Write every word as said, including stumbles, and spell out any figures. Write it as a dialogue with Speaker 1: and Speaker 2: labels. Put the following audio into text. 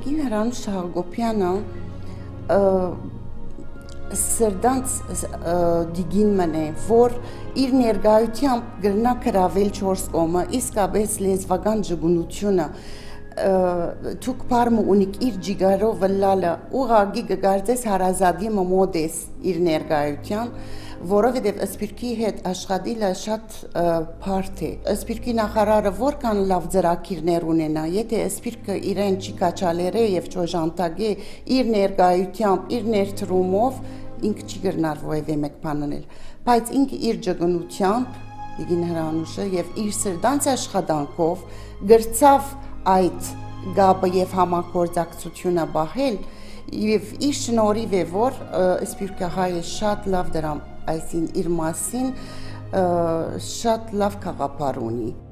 Speaker 1: Տիկին Հրանուշ Հակոբյանը սրդանց դիգին մնե, որ իր ներգայությամբ գրնա գրավել չորս կողմը, իսկապես լեզվական ջգունությունը թուք պարմը ունիկ իր ջիգարով վլալը ուղագի գգարձես հարազադի մոդես իր ներգայությամբ, որովհետև Սպիրկի հետ աշխատելը շատ բարդ է։ Սպիրկի նախարարը որքան լավ ծրագիրներ ունենա, եթե Սպիրկը իրեն չի կաչալերե եւ չոժանտագե իր ներգայությամբ, իր ներդրումով, ինքը չի գրնար որևէ մեկ բան անել։ Բայց ինքը իր ջգնությամբ, Տիկին Հրանուշը եւ իր սրդանց աշխատանքով գրծավ այդ գաբը եւ համագործակցությունը բահել եւ իր շնորհիվ է որ Սպիրկը հայը շատ լավ դրամ այսին իր մասին շատ լավ խաղապար ունի։